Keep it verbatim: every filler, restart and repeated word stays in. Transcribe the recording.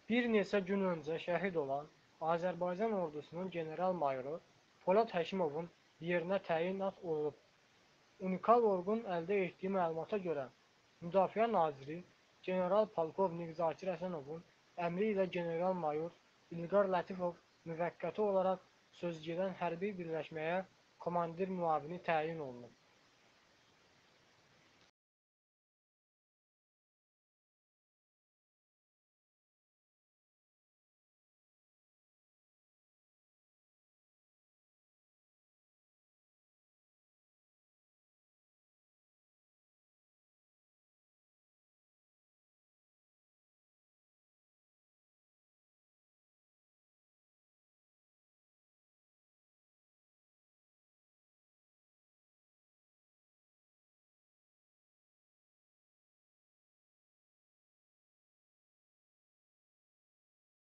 Bir neçə gün öncə şəhid olan Azərbaycan ordusunun general-mayoru Polad Həşimovun yerinə təyinat olunub. Unikal orqun əldə etdiyi məlumata görə, Müdafiə naziri general-polkovnik Zakir Həsənovun əmri ilə general-mayor İlqar Lətifov müvəqqəti olaraq sözügedən hərbi birləşməyə komandir müavini təyin olunub.